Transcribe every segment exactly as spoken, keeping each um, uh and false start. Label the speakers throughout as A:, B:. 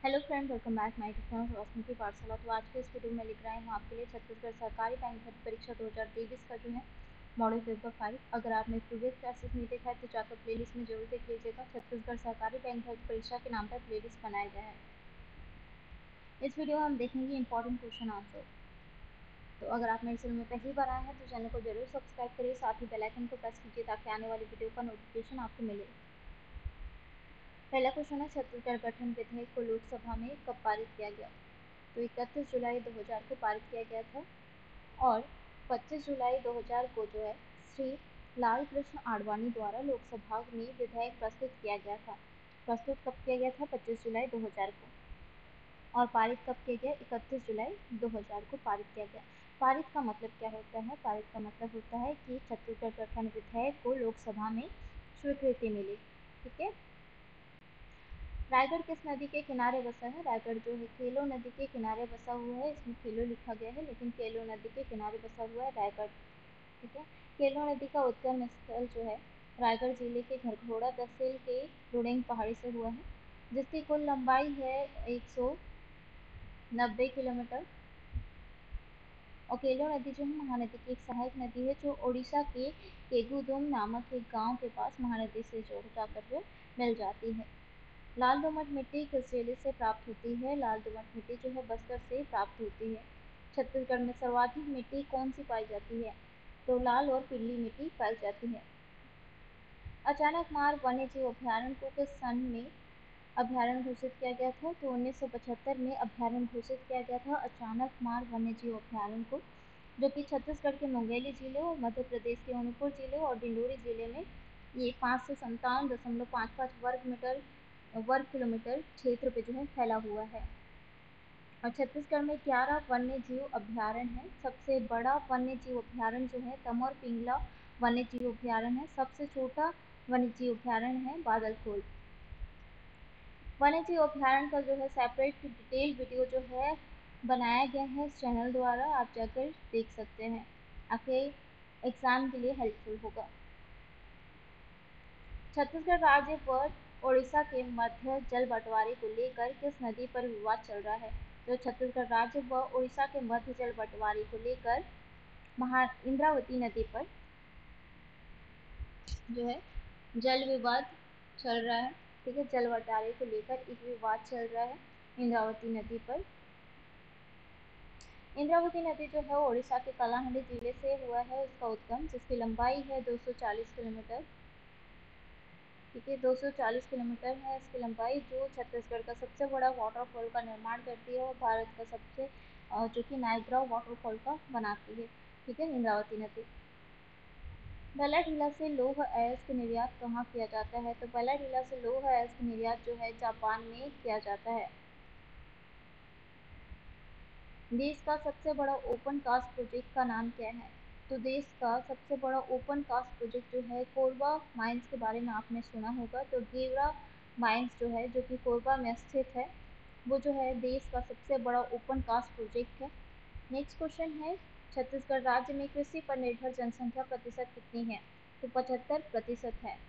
A: Hello friend, welcome back my tuition Roshni की पाठशाला। तो आज के इस वीडियो में लिख रहे हैं आपके लिए छत्तीसगढ़ सरकारी बैंक भर्ती परीक्षा दो हज़ार तेईस का जो है मॉडल पेपर फाइव। अगर आपने प्रीवियस क्लासेस नहीं देखा है तो जाकर प्लेलिस्ट में जरूर देख लीजिएगा। छत्तीसगढ़ सरकारी बैंक भर्ती परीक्षा के नाम पर प्लेलिस्ट बनाया गया है। इस वीडियो में हम देखेंगे इंपॉर्टेंट क्वेश्चन आंसर। तो अगर आप मेरे चैनल में पहली बार आए हैं तो चैनल को जरूर सब्सक्राइब करिए, साथ ही बेल आइकन को प्रेस कीजिए ताकि आने वाली वीडियो का नोटिफिकेशन आपको मिले। पहला क्वेश्चन है, छत्तीसगढ़ गठन विधेयक को लोकसभा में कब पारित किया गया? तो इकतीस जुलाई दो हज़ार को पारित किया गया था और पच्चीस जुलाई दो हज़ार को जो है श्री लाल कृष्ण आडवाणी द्वारा लोकसभा में विधेयक प्रस्तुत किया गया था। प्रस्तुत कब किया गया था? पच्चीस जुलाई दो हज़ार को। और पारित कब किया गया? इकतीस जुलाई दो हज़ार को पारित किया गया। पारित का मतलब क्या होता है? पारित का मतलब होता है कि छत्तीसगढ़ गठन विधेयक को लोकसभा में स्वीकृति मिली। ठीक है। रायगढ़ किस नदी के किनारे बसा है? रायगढ़ जो है केलो नदी के किनारे बसा हुआ है। इसमें केलो लिखा गया है लेकिन केलो नदी के किनारे बसा हुआ है रायगढ़। ठीक है। केलो नदी का उद्गम स्थल जो है रायगढ़ जिले के घरघोड़ा तहसील के रुडेंग पहाड़ी से हुआ है, जिसकी कुल लंबाई है एक सौ नब्बे किलोमीटर। और केलो नदी जो है महानदी की एक सहायक नदी है जो ओडिशा के केगुदुम नामक एक गाँव के पास महानदी से जोड़ जाकर जो मिल जाती है। लाल दोमट मिट्टी किस जिले से प्राप्त होती है? लाल दोमट मिट्टी जो है बस्तर से प्राप्त होती है। छत्तीसगढ़ में सर्वाधिक मिट्टी कौन सी पाई जाती है? तो लाल और पीली मिट्टी पाई जाती है। अचानक मार वन्य जीव अभ्यारण्य को किस सन में अभ्यारण्य घोषित किया गया था? तो उन्नीस सौ पचहत्तर में अभ्यारण्य घोषित किया गया था अचानक मार वन्य जीव अभ्यारण्य को, जो कि छत्तीसगढ़ के मुंगेली जिले और मध्य प्रदेश के अनूपपुर जिले और डिंडोरी जिले में ये पाँच सौ संतावन दशमलव पाँच पाँच वर्ग मीटर वर्ग किलोमीटर क्षेत्र पे जो है फैला हुआ है। और छत्तीसगढ़ में ग्यारह वन्य जीव अभ्यारण्य है। सबसे बड़ा वन्य जीव अभ्यारण्य जो है तमोर पिंगला वन्य जीव अभ्यारण्य है। सबसे छोटा वन्य जीव अभ्यारण्य है बादलखोल। वन्य जीव अभ्यारण्य का जो है सेपरेट डिटेल वीडियो जो है बनाया गया है इस चैनल द्वारा, आप जाकर देख सकते हैं। आपके एग्जाम के लिए हेल्पफुल होगा। छत्तीसगढ़ राज्य व ओडिशा के मध्य जल बंटवारे को लेकर किस नदी पर विवाद चल रहा है? तो छत्तीसगढ़ राज्य व ओडिशा के मध्य जल बंटवारे को लेकर महा इंद्रावती नदी पर जो है जल विवाद चल रहा है। ठीक है, जल बंटवारे को लेकर एक विवाद चल रहा है इंद्रावती नदी पर। इंद्रावती नदी जो है ओडिशा के कलाहांडी जिले से हुआ है उसका उद्गम, जिसकी लंबाई है दो सौ चालीस किलोमीटर। ठीक है, दो सौ चालीस किलोमीटर है इसकी लंबाई, जो छत्तीसगढ़ का सबसे बड़ा वाटरफॉल का निर्माण करती है और भारत का सबसे जो कि नायग्रा वाटरफॉल का बनाती है। ठीक है, इंद्रावती नदी। बेलाडीला से लौह अयस्क निर्यात कहाँ किया जाता है? तो बेलाडीला से लौह अयस्क निर्यात जो है जापान में किया जाता है। देश का सबसे बड़ा ओपन कास्ट प्रोजेक्ट का नाम क्या है? तो देश का सबसे बड़ा ओपन कास्ट प्रोजेक्ट जो है कोरबा माइंस के बारे में आपने सुना होगा। तो गेवरा माइंस जो है जो कि कोरबा में स्थित है, वो जो है देश का सबसे बड़ा ओपन कास्ट प्रोजेक्ट है। नेक्स्ट क्वेश्चन है, छत्तीसगढ़ राज्य में कृषि पर निर्भर जनसंख्या प्रतिशत कितनी है? तो पचहत्तर प्रतिशत है।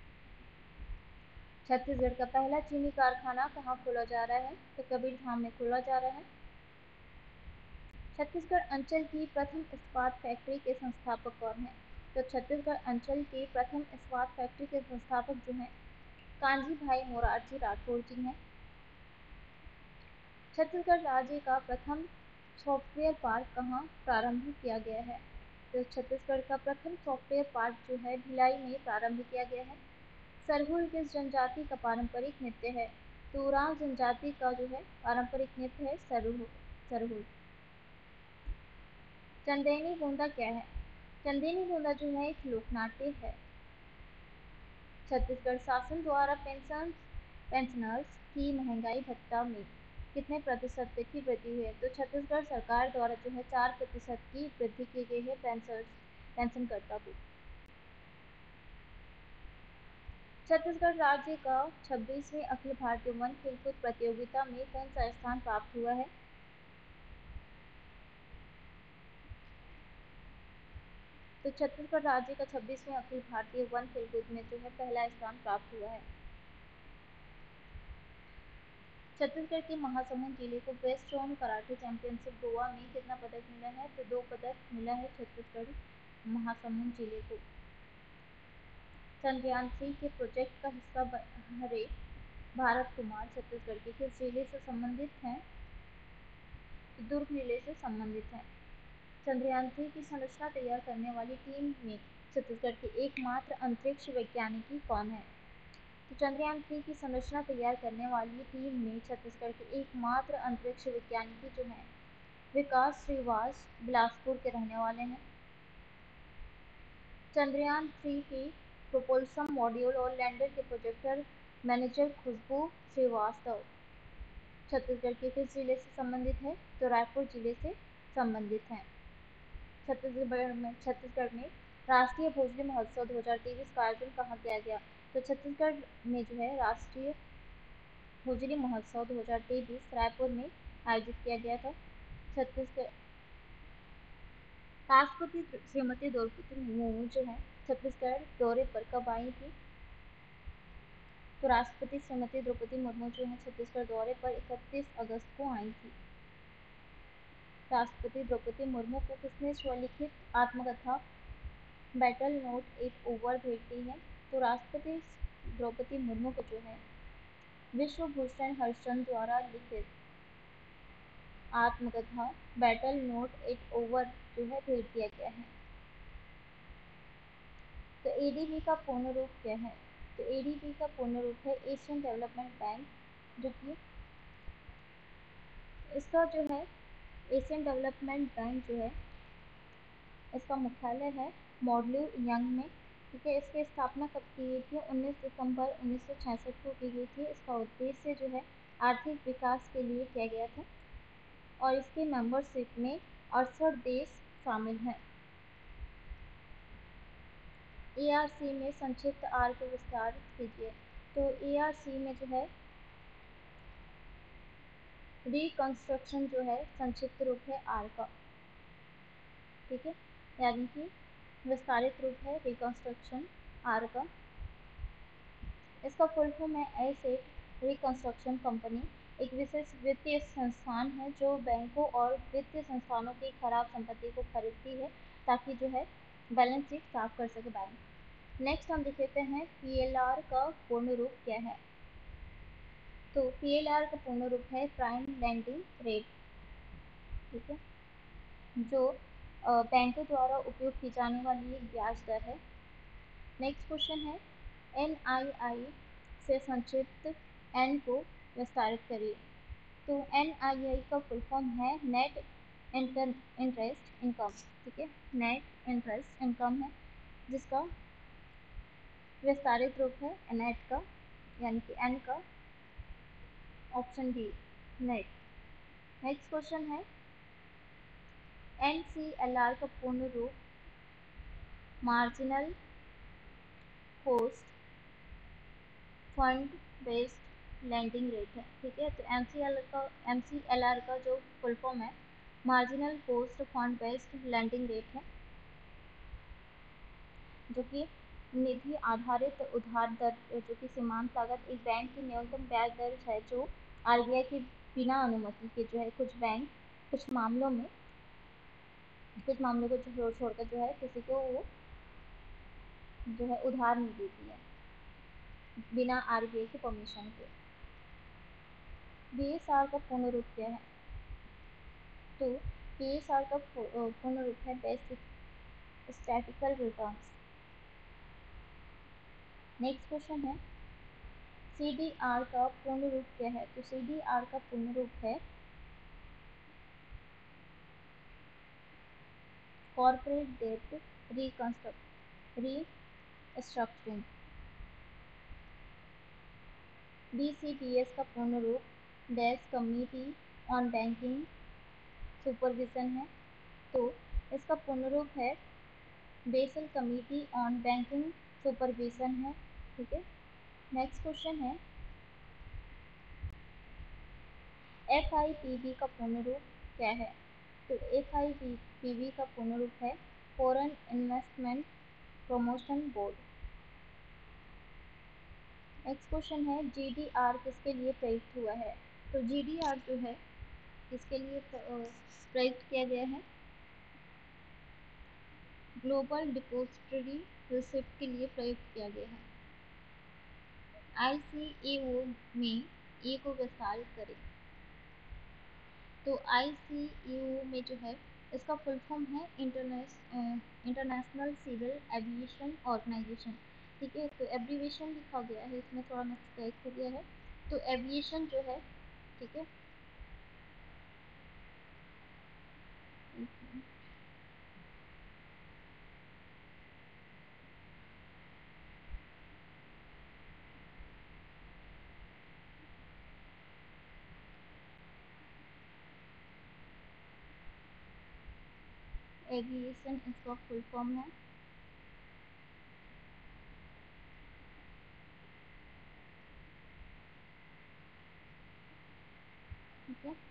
A: छत्तीसगढ़ का पहला चीनी कारखाना कहाँ खोला जा रहा है? तो कबीरधाम में खोला जा रहा है। छत्तीसगढ़ अंचल की प्रथम इस्पात फैक्ट्री के संस्थापक कौन है? तो छत्तीसगढ़ अंचल की प्रथम इस्पात फैक्ट्री के संस्थापक जो हैं कांजी भाई मोरारजी राठौर जी हैं। छत्तीसगढ़ राज्य का प्रथम सॉफ्टवेयर पार्क कहाँ प्रारंभ किया गया है? तो छत्तीसगढ़ का प्रथम सॉफ्टवेयर पार्क जो है भिलाई में प्रारंभ किया गया है। सरहुल किस जनजाति का पारंपरिक नृत्य है? तो उरांव जनजाति का जो है पारंपरिक नृत्य है सरहुल सरहुल चंदेनी बूंदा क्या है? चंदेनी बूंदा जो है एक लोकनाट्य है। छत्तीसगढ़ शासन द्वारा पेंशन पेंशनर्स की महंगाई भत्ता में कितने प्रतिशत की वृद्धि हुई है? तो छत्तीसगढ़ सरकार द्वारा जो है चार प्रतिशत की वृद्धि की गई है पेंशन पेंशनकर्ता को। छत्तीसगढ़ राज्य का छब्बीसवीं अखिल भारतीय वन खेलकूद प्रतियोगिता में कौन सा स्थान प्राप्त हुआ है? तो छत्तीसगढ़ राज्य का छब्बीसवें अखिल भारतीय वन खेलकूद में जो है पहला स्थान प्राप्त हुआ है। छत्तीसगढ़ के महासमुंद जिले को west zone karate championship Goa में कितना पदक मिला है? तो दो पदक मिला है छत्तीसगढ़ महासमुंद जिले को। चंद्रयान थ्री के प्रोजेक्ट का हिस्सा रहे भारत कुमार छत्तीसगढ़ के किस जिले से संबंधित हैं? दुर्ग जिले से संबंधित हैं। चंद्रयान थ्री की संरचना तैयार करने वाली टीम में छत्तीसगढ़ के एकमात्र अंतरिक्ष वैज्ञानिक कौन है? तो चंद्रयान थ्री की संरचना तैयार करने वाली टीम में छत्तीसगढ़ के एकमात्र अंतरिक्ष वैज्ञानिक जो हैं विकास श्रीवास बिलासपुर के रहने वाले हैं। चंद्रयान थ्री के प्रोपल्शन मॉड्यूल और लैंडर के प्रोजेक्टर मैनेजर खुशबू श्रीवास्तव छत्तीसगढ़ के किस जिले से संबंधित है? तो रायपुर जिले से संबंधित हैं। छत्तीसगढ़ में छत्तीसगढ़ में राष्ट्रीय भोजली महोत्सव दो हज़ार तेईस का आयोजन कहाँ किया गया? तो छत्तीसगढ़ में जो है राष्ट्रीय भोजली महोत्सव दो हज़ार तेईस रायपुर में आयोजित किया गया था। छत्तीसगढ़ राष्ट्रपति श्रीमती द्रौपदी मुर्मू जो है छत्तीसगढ़ दौरे पर कब आई थी? तो राष्ट्रपति श्रीमती द्रौपदी मुर्मू जो है छत्तीसगढ़ दौरे पर इकतीस अगस्त को आई थी। राष्ट्रपति द्रौपदी मुर्मू को किसने स्वलिखित आत्मकथा बैटल नोट एक ओवर भेज दी है? तो राष्ट्रपति द्रौपदी मुर्मू को जो है विश्वभूषण हरिश्चंद्र द्वारा लिखित आत्मकथा बैटल नोट एक ओवर जो है भेज दिया गया है। तो एडीबी का पूर्ण रूप क्या है? तो एडीबी का पूर्ण रूप है एशियन डेवलपमेंट बैंक, जो कि इसका जो है एशियन डेवलपमेंट बैंक जो है इसका मुख्यालय है मॉडलू यंग में। ठीक है, इसकी स्थापना कब की गई थी? उन्नीस दिसंबर उन्नीस सौ छियासठ को की गई थी। इसका उद्देश्य जो है आर्थिक विकास के लिए किया गया था और इसके मेंबरशिप में अड़सठ देश शामिल हैं। एआरसी में संक्षिप्त आर को विस्तार कीजिए। तो एआरसी में जो है रिकंस्ट्रक्शन जो है संक्षिप्त रूप है आर का। ठीक है, यानी कि विस्तारित रूप है रिकंस्ट्रक्शन आर का। इसका फुल फॉर्म है एसेट रिकंस्ट्रक्शन कंपनी, एक विशेष वित्तीय संस्थान है जो बैंकों और वित्तीय संस्थानों की खराब संपत्ति को खरीदती है ताकि जो है बैलेंस शीट साफ कर सके बैंक। नेक्स्ट हम देख लेते हैं पीएलआर का पूर्ण रूप क्या है। तो पीएलआर का पूर्ण रूप है प्राइम लैंडिंग रेट। ठीक है, जो बैंकों द्वारा उपयोग की जाने वाली एक ब्याज दर है। नेक्स्ट क्वेश्चन है एन आई आई से संक्षिप्त एन को विस्तारित करिए। तो एन आई आई का फुल फॉर्म है नेट इंटरेस्ट इनकम। ठीक है, नेट इंटरेस्ट इनकम है जिसका विस्तारित रूप है नेट का, यानी कि एन का, option D net. Next question है एन सी एल आर का पूर्ण रूप marginal cost fund based lending rate है। ठीक है, तो एम सी एल का एम सी एल आर का जो फुल फॉर्म है marginal cost fund based lending rate है, जो कि निधि आधारित उधार दर, जो कि सीमांत लागत एक बैंक की न्यूनतम ब्याज दर है जो आरबीआई के बिना अनुमति के जो है कुछ बैंक कुछ मामलों में कुछ मामलों को जो छोड़कर जो है किसी को वो जो है उधार नहीं देती है बिना आरबीआई के परमिशन के। बीएसआर का पूर्ण रूप क्या है? तो बीएसआर का पूर्ण रूप है basic statistical returns. Next question है सीडीआर का पूर्ण रूप क्या है? तो सीडीआर का पूर्ण रूप है corporate debt reconstruct restructuring. BCBS का पूर्ण रूप base committee on banking supervision है। तो इसका पूर्ण रूप है Basel committee on banking supervision है। ठीक है, नेक्स्ट क्वेश्चन है एफ आई पी बी का पूर्ण रूप क्या है? तो एफ आई पी बी का पूर्ण रूप है foreign investment promotion board. Next question है जी डी आर किसके लिए प्रयुक्त हुआ है? तो जी डी आर जो है किसके लिए प्रयुक्त किया गया है? ग्लोबल डिपोजिटरी रिसिप्ट के लिए प्रयुक्त किया गया है। आई सी ए ओ में ए को विस्तारित करें। तो आई सी ए ओ में जो है इसका फुल फॉर्म है इंटरनेशनल सिविल एविएशन ऑर्गेनाइजेशन। ठीक है, तो एब्रीवेशन लिखा गया है इसमें, थोड़ा मिस्टेक हो गया है। तो एविएशन जो है, ठीक है, एविएशन इसका फुल फॉर्म है। ठीक है,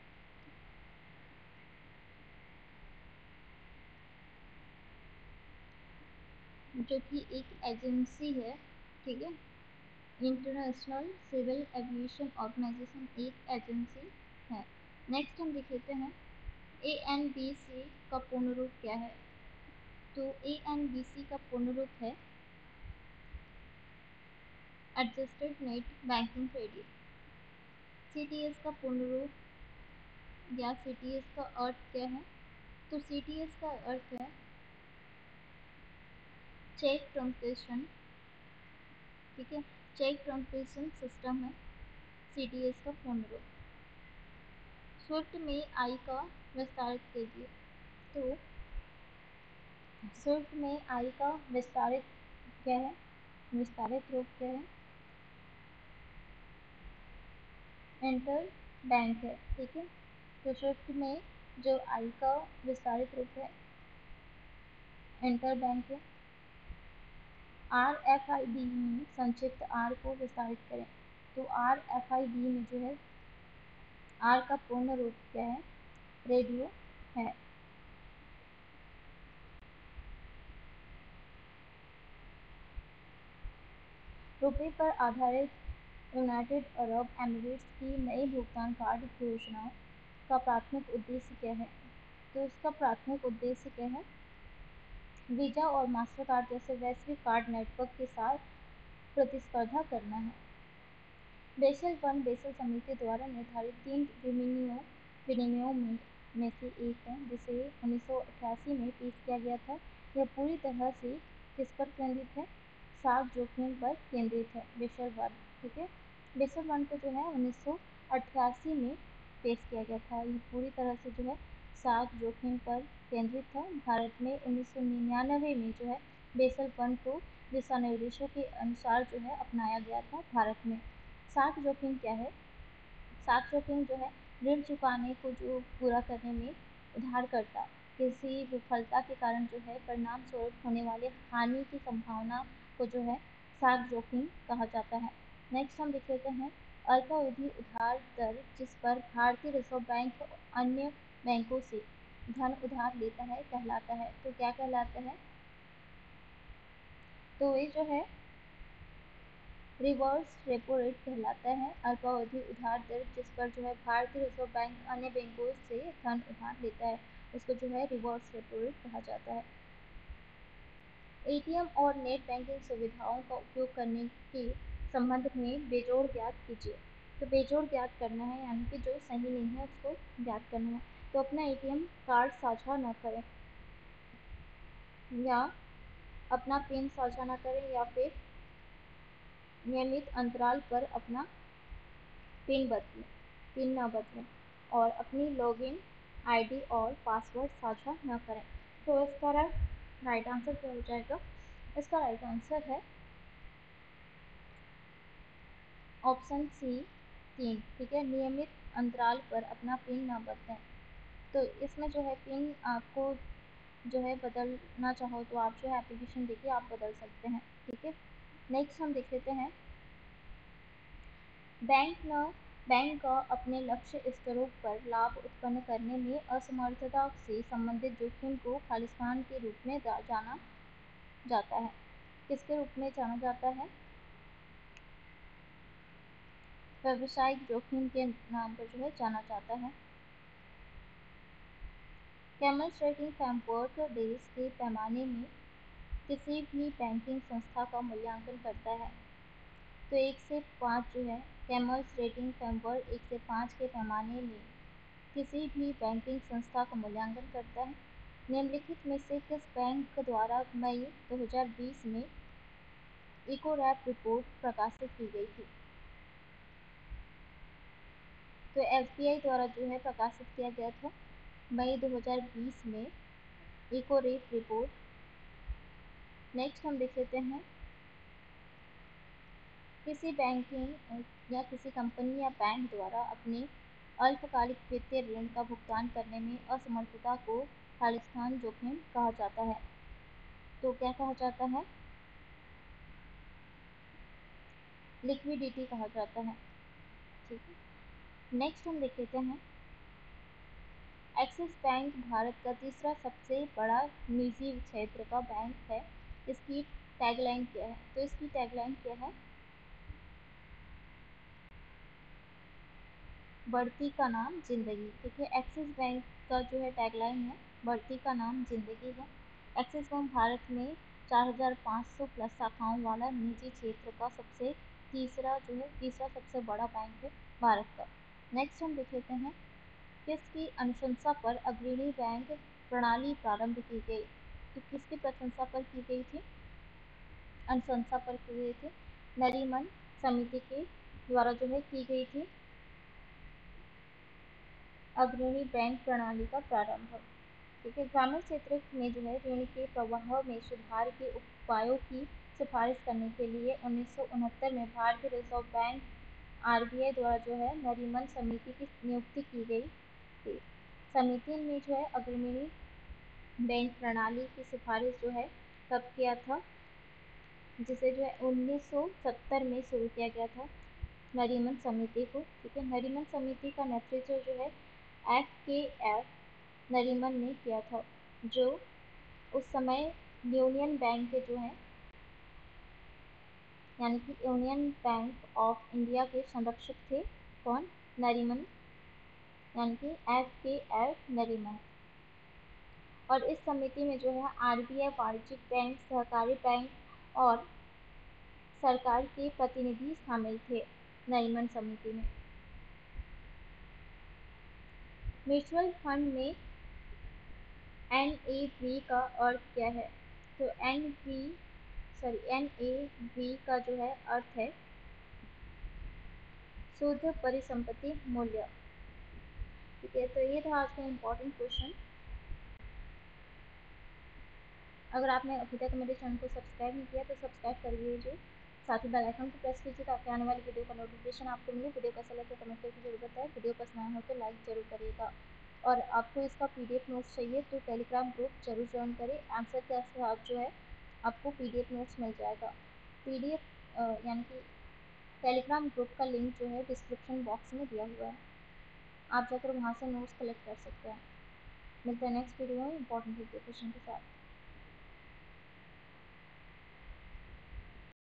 A: जो कि एक एजेंसी है। ठीक है, इंटरनेशनल सिविल एविएशन ऑर्गेनाइजेशन एक एजेंसी है। नेक्स्ट हम देख लेते हैं ए एन बी सी का पूर्ण रूप क्या है। तो ए एन बी सी का पूर्ण रूप है adjusted net banking credit. C T S का पूर्ण रूप या सी टी एस का अर्थ क्या है? तो सी टी एस का अर्थ है चेक ट्रांसलेशन। ठीक है, चेक ट्रांसलेशन सिस्टम है सी टी एस का पूर्ण रूप। स्विफ्ट में आई का विस्तारित कीजिए। तो स्विफ्ट में आई का विस्तारित क्या है? विस्तारित रूप क्या है? इंटर बैंक है। ठीक है, तो स्विफ्ट में जो आई का विस्तारित रूप है इंटर बैंक है। आर एफ आई डी में संक्षिप्त आर को विस्तारित करें। तो आर एफ आई डी में जो है आर का पूर्ण रूप क्या है? रेडियो है। रुपये पर आधारित यूनाइटेड अरब एमिरेट्स की नई भुगतान कार्ड योजना का प्राथमिक उद्देश्य क्या है? तो इसका प्राथमिक उद्देश्य क्या है? वीजा और मास्टर कार्ड जैसे वैश्विक कार्ड नेटवर्क के साथ प्रतिस्पर्धा करना है। बेसल वन बेसल समिति द्वारा निर्धारित तीन विनिमयों विनिमयों में में से एक है जिसे उन्नीस सौ अट्ठासी में पेश किया गया था। यह पूरी तरह से किस पर केंद्रित है? साख जोखिम पर केंद्रित है, बेसल वन। ठीक है, बेसल वन को जो है उन्नीस सौ अट्ठासी में पेश किया गया था। ये पूरी तरह से जो है साख जोखिम पर केंद्रित था। भारत में उन्नीस सौ निन्यानवे में जो है बेसल वन को दिशा निर्देशों के अनुसार जो है अपनाया गया था भारत में। साख जोखिम क्या है? साख जोखिम जो है ऋण चुकाने को जो पूरा करने में उधारकर्ता किसी विफलता के कारण जो है परिणाम स्वरूप होने वाले हानि की संभावना को जो है साख जोखिम कहा जाता है। नेक्स्ट हम देख लेते हैं अल्पावधि उधार दर जिस पर भारतीय रिजर्व बैंक अन्य बैंकों से धन उधार लेता है कहलाता है। तो क्या कहलाता है? तो ये जो है रिवर्स रेपो रेट कहलाता है। अल्पावधि उधार दर जिस पर जो है भारतीय रिजर्व बैंक अन्य बैंकों से धन उधार लेता है उसको जो है रिवर्स रेपो रेट कहा जाता है। ए टी एम और नेट बैंकिंग सुविधाओं का उपयोग करने के संबंध में बेजोड़ ज्ञात कीजिए। तो बेजोड़ ज्ञात करना है यानी कि जो सही नहीं है उसको ज्ञात करना है। तो अपना ए टी एम कार्ड साझा न करें या अपना पिन साझा न करें या फिर नियमित अंतराल पर अपना पिन बदलें पिन ना बदलें और अपनी लॉगिन आईडी और पासवर्ड साझा न करें। तो इसका राइट आंसर क्या हो जाएगा? इसका राइट आंसर है ऑप्शन सी तीन। ठीक है, नियमित अंतराल पर अपना पिन ना बदलें। तो इसमें जो है पिन आपको जो है बदलना चाहो तो आप जो है एप्लीकेशन देखिए आप बदल सकते हैं। ठीक है, नेक्स्ट हम देख लेते हैं बैंक न बैंक का अपने लक्ष्य स्तरों पर लाभ उत्पन्न करने में असमर्थता से संबंधित जोखिम को खालिस्तान के रूप में जाना जाता है। किसके रूप में जाना जाता है? व्यावसायिक जोखिम के नाम पर जो है जाना जाता है। कैमल्स रेटिंग फ्रेमवर्क देश के पैमाने में किसी भी बैंकिंग संस्था का मूल्यांकन करता है। तो एक से पाँच जो है कैमल्स रेटिंग फ्रेमवर्क एक से पाँच के पैमाने में किसी भी बैंकिंग संस्था का मूल्यांकन करता है। निम्नलिखित में से किस बैंक द्वारा मई दो हज़ार बीस में इकोरैप रिपोर्ट प्रकाशित की गई थी? तो एस बी आई द्वारा जो है प्रकाशित किया गया था मई दो हज़ार बीस में इकोरैप रिपोर्ट। नेक्स्ट हम देख लेते हैं, किसी बैंकिंग या किसी कंपनी या बैंक द्वारा अपने अल्पकालिक वित्तीय ऋण का भुगतान करने में असमर्थता को खालिस्तान जोखिम कहा जाता है। तो क्या कहा जाता है? लिक्विडिटी कहा जाता है। ठीक है, नेक्स्ट हम देख लेते हैं, एक्सिस बैंक भारत का तीसरा सबसे बड़ा निजी क्षेत्र का बैंक है। इसकी टैगलाइन क्या है? तो इसकी टैगलाइन क्या है? बढ़ती का नाम जिंदगी। ठीक है, एक्सिस बैंक का जो है टैगलाइन है बढ़ती का नाम जिंदगी है। एक्सिस बैंक भारत में चार हज़ार पाँच सौ प्लस शाखाओं वाला निजी क्षेत्र का सबसे तीसरा जो है तीसरा सबसे बड़ा बैंक है भारत का। नेक्स्ट हम देख लेते हैं, किसकी अनुशंसा पर अग्रणी बैंक प्रणाली प्रारंभ की गई? तो किसकी प्रशंसा पर की गई थी? अनुशंसा पर की गई थी नरीमन समिति के द्वारा जो है की गई थी अग्रणी बैंक प्रणाली का प्रारंभ। ठीक है, ग्रामीण क्षेत्र में जो है ऋण के प्रवाह में सुधार के उपायों की सिफारिश करने के लिए उन्नीस सौ उनहत्तर में भारतीय reserve bank R B I द्वारा जो है नरीमन समिति की नियुक्ति की गई थी। समिति ने जो है अग्रणी बैंक प्रणाली की सिफारिश जो है कब किया था? जिसे जो है उन्नीस सौ सत्तर में शुरू किया गया था नरीमन समिति को। ठीक है, नरीमन समिति का नेतृत्व जो है एफ के एफ नरीमन ने किया था, जो उस समय यूनियन बैंक के जो है यानी कि यूनियन बैंक ऑफ इंडिया के संरक्षक थे। कौन? नरीमन, यानी कि एफ के एफ नरीमन। और इस समिति में जो है आर बी आई, वाणिज्यिक बैंक, सहकारी बैंक और सरकार के प्रतिनिधि शामिल थे नरीमन समिति में। म्यूचुअल फंड में एन ए वी का अर्थ क्या है? तो N V sorry N A V का जो है अर्थ है शुद्ध परिसंपत्ति मूल्य। ठीक है, तो ये था आज का इम्पोर्टेंट क्वेश्चन। अगर आपने अभी तक मेरे चैनल को सब्सक्राइब नहीं किया तो सब्सक्राइब कर लीजिए, साथ ही बेल आइकन को प्रेस कीजिए ताकि आने वाली वीडियो का नोटिफिकेशन आपको मिले। वीडियो कैसा लगे तो कमेंट करके जरूर बताएं। वीडियो पसंद आया हो तो लाइक जरूर करिएगा, और आपको इसका पीडीएफ नोट्स चाहिए तो टेलीग्राम ग्रुप जरूर ज्वाइन करें। आंसर के साथ जो है आपको पीडीएफ नोट्स मिल जाएगा। पीडीएफ यानी कि टेलीग्राम ग्रुप का लिंक जो है डिस्क्रिप्शन बॉक्स में दिया हुआ है, आप जाकर वहाँ से नोट्स कलेक्ट कर सकते हैं। मिलते हैं नेक्स्ट वीडियो में इंपॉर्टेंट क्वेश्चन के साथ।